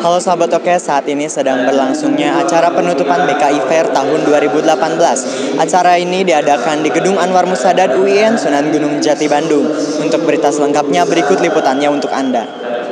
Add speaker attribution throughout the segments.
Speaker 1: Halo sahabat Oke, saat ini sedang berlangsungnya acara penutupan BKI Fair tahun 2018. Acara ini diadakan di Gedung Anwar Musadad UIN Sunan Gunung Jati Bandung. Untuk berita selengkapnya berikut liputannya untuk Anda.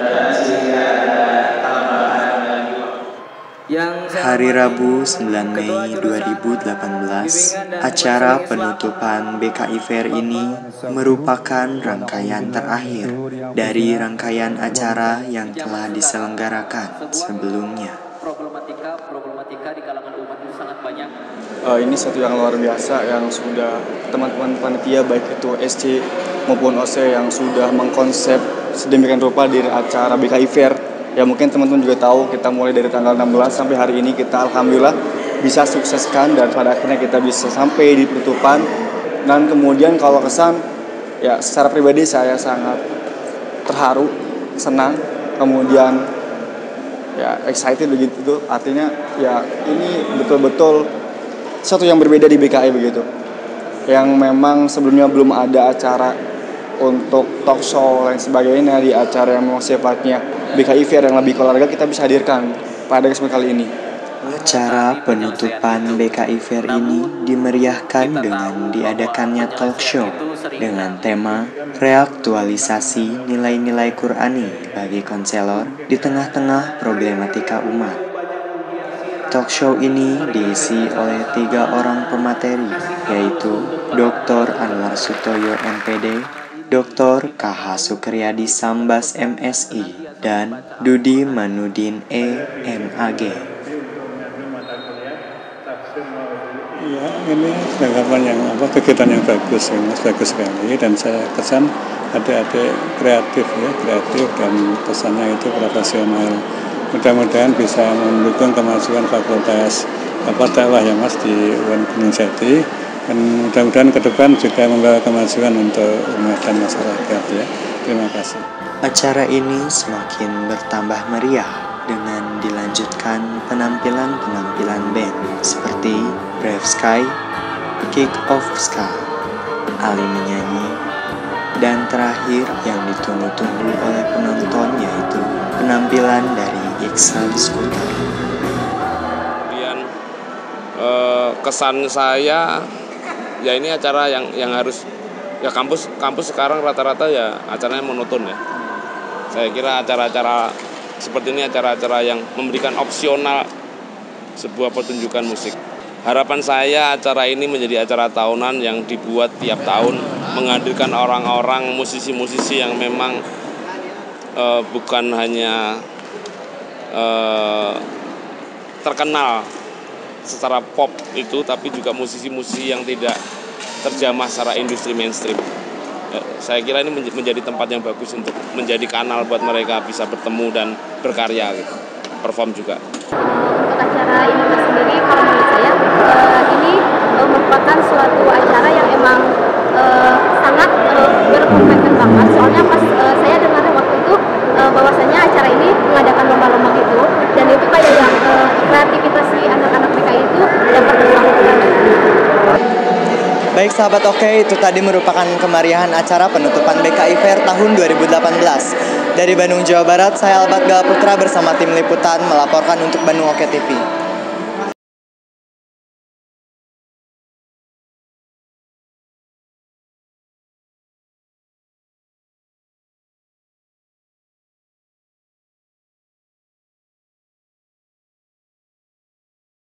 Speaker 2: Hari Rabu 9 Mei 2018, acara penutupan BKI Fair ini merupakan rangkaian terakhir dari rangkaian acara yang telah diselenggarakan sebelumnya.
Speaker 3: Problematika di kalangan umat itu sangat banyak.
Speaker 4: Ini satu yang luar biasa yang sudah teman-teman panitia baik itu SC maupun OC yang sudah mengkonsep sedemikian rupa dari acara BKI Fair. Ya mungkin teman-teman juga tahu kita mulai dari tanggal 16 sampai hari ini kita alhamdulillah bisa sukseskan dan pada akhirnya kita bisa sampai di penutupan. Dan kemudian kalau kesan ya secara pribadi saya sangat terharu, senang, kemudian ya excited begitu tuh. Artinya ya ini betul-betul sesuatu yang berbeda di BKI begitu. Yang memang sebelumnya belum ada acara untuk talk show dan sebagainya di acara yang memang sifatnya BKI Fair yang lebih keluarga kita bisa hadirkan pada kesempatan kali ini.
Speaker 2: Acara penutupan BKI Fair ini dimeriahkan dengan diadakannya talk show dengan tema reaktualisasi nilai-nilai Qur'ani bagi konselor di tengah-tengah problematika umat. Talk show ini diisi oleh 3 orang pemateri, yaitu Dr. Anwar Sutoyo MPD, Dr. KH Sukriyadi Sambas MSI, dan Dudi Manudin MAG.
Speaker 5: Ya, ini tanggapan yang kegiatan yang bagus ya Mas, bagus sekali dan saya kesan adik-adik kreatif dan pesannya itu profesional. Mudah-mudahan bisa mendukung kemajuan fakultas dakwah ya Mas di UIN Gunung Jati dan mudah-mudahan ke depan juga membawa kemajuan untuk umat dan masyarakat ya. Terima kasih.
Speaker 2: Acara ini semakin bertambah meriah dengan dilanjutkan penampilan-penampilan band seperti Brave Sky, Kick of Ska, Ali menyanyi, dan terakhir yang ditunggu-tunggu oleh penonton yaitu penampilan dari Iksan Skuter.
Speaker 6: Kemudian kesan saya ya ini acara yang harus ya kampus sekarang rata-rata ya acaranya monoton ya. Saya kira acara-acara seperti ini acara-acara yang memberikan opsional sebuah pertunjukan musik. Harapan saya acara ini menjadi acara tahunan yang dibuat tiap tahun menghadirkan orang-orang musisi-musisi yang memang bukan hanya terkenal secara pop itu, tapi juga musisi-musisi yang tidak terjamah secara industri mainstream. Saya kira ini menjadi tempat yang bagus untuk menjadi kanal buat mereka bisa bertemu dan berkarya gitu, perform juga.
Speaker 7: Untuk acara ini sendiri, kalau menurut saya ini merupakan suatu acara yang emang sangat berkompeten banget. Soalnya pas saya dengar waktu itu bahwasanya acara ini mengadakan lomba-lomba gitu, dan itu kayak yang kreativitas si anak-anak PKI itu dapat dilakukan.
Speaker 1: Baik sahabat Oke, itu tadi merupakan kemeriahan acara penutupan BKI Fair tahun 2018. Dari Bandung, Jawa Barat, saya Albat Galaputra bersama tim liputan melaporkan untuk Bandung Oke TV.